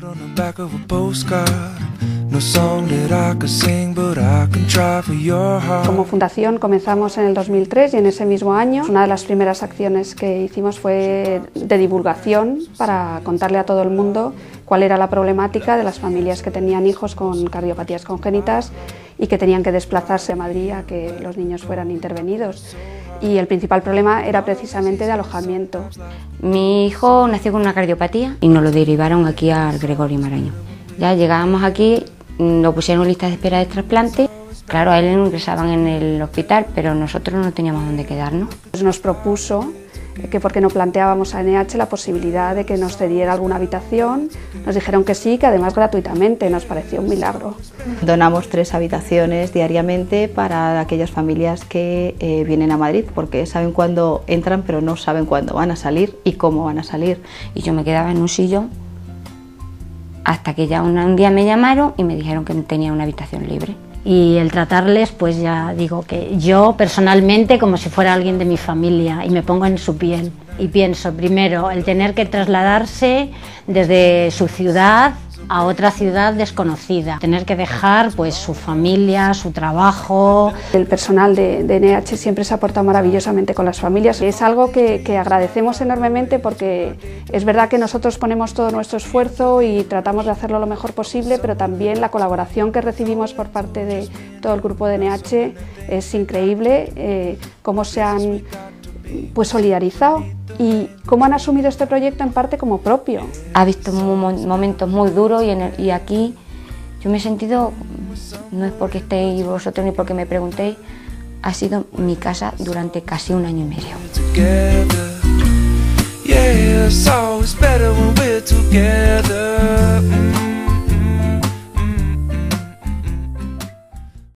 Como fundación comenzamos en el 2003 y en ese mismo año una de las primeras acciones que hicimos fue de divulgación para contarle a todo el mundo cuál era la problemática de las familias que tenían hijos con cardiopatías congénitas y que tenían que desplazarse a Madrid a que los niños fueran intervenidos. Y el principal problema era precisamente de alojamiento. Mi hijo nació con una cardiopatía y nos lo derivaron aquí al Gregorio Marañón. Ya llegábamos aquí, lo pusieron en lista de espera de trasplante. Claro, a él lo ingresaban en el hospital, pero nosotros no teníamos dónde quedarnos. Nos propuso que por qué no planteábamos a NH la posibilidad de que nos cediera alguna habitación. Nos dijeron que sí, que además gratuitamente, nos pareció un milagro. Donamos 3 habitaciones diariamente para aquellas familias que vienen a Madrid, porque saben cuándo entran, pero no saben cuándo van a salir y cómo van a salir. Y yo me quedaba en un sillón hasta que ya un día me llamaron y me dijeron que tenía una habitación libre. Y el tratarles, pues ya digo que yo personalmente como si fuera alguien de mi familia y me pongo en su piel y pienso primero el tener que trasladarse desde su ciudad a otra ciudad desconocida, tener que dejar pues su familia, su trabajo. El personal de NH siempre se ha portado maravillosamente con las familias. Es algo que agradecemos enormemente porque es verdad que nosotros ponemos todo nuestro esfuerzo y tratamos de hacerlo lo mejor posible, pero también la colaboración que recibimos por parte de todo el grupo de NH es increíble, cómo se han pues solidarizado y cómo han asumido este proyecto en parte como propio. Ha visto momentos muy duros y aquí yo me he sentido, no es porque estéis vosotros ni porque me preguntéis, ha sido mi casa durante casi 1 año y medio.